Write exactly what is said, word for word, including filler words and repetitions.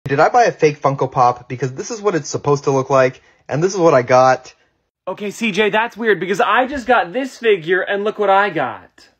Did I buy a fake Funko Pop? Because this is what it's supposed to look like, and this is what I got. Okay, C J, that's weird, because I just got this figure, and look what I got.